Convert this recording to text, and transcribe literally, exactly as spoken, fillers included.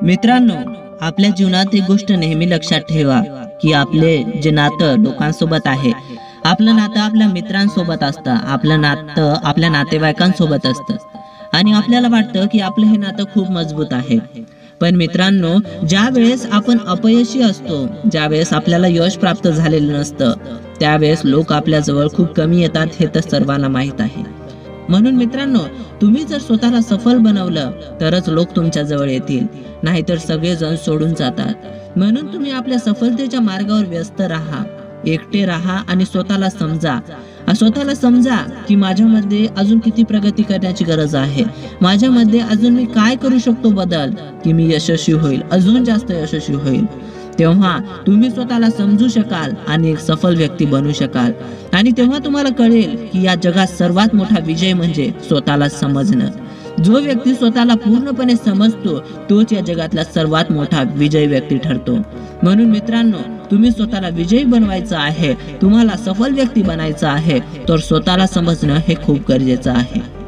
मित्रांनो, आपल्या जीवनात एक गोष्ट नेहमी लक्षात ठेवा की आपले जे नातं लोकांसोबत आहे, आपलं नातं आपल्या मित्रांसोबत असतं, आपलं नातं आपल्या नातेवाईकांसोबत असतं आणि आपल्याला वाटतं की आपलं हे नातं खूप मजबूत आहे. पण मित्रांनो, ज्या वेळेस आपण अपयशी असतो, ज्या वेळेस आपल्याला यश प्राप्त झालेलं नसतं, त्यावेळेस लोक आपल्या जवळ खूप कमी येतात हे तर सर्वांना माहीत आहे. म्हणून मित्रांनो, तुम्ही जर स्वतःला सफल बनवलं तरच लोक तुमच्या जवळ येतील, नाहीतर सगळेजण सोडून जातात. म्हणून तुम्ही आपल्या सफलतेच्या मार्गावर व्यस्त राहा, एकटे राहा आणि स्वतःला समजा. स्वतःला समजा की माझ्यामध्ये अजून किती प्रगती करण्याची गरज आहे, माझ्यामध्ये अजून मी काय करू शकतो बदल की मी यशस्वी होईल, अजून जास्त यशस्वी होईल. तेव्हा तुम्ही स्वतःला समजू शकाल आणि एक सफल व्यक्ती बनू शकाल. आणि तेव्हा तुम्हाला कळेल की या जगात सर्वात मोठा विजय म्हणजे स्वतःला समजणं. जो व्यक्ती स्वतःला पूर्णपणे समजतो तोच या जगातला सर्वात मोठा विजय व्यक्ती ठरतो. म्हणून मित्रांनो, तुम्ही स्वतःला विजयी बनवायचं आहे, तुम्हाला सफल व्यक्ती बनायचं आहे, तर स्वतःला समजणं हे खूप गरजेचं आहे.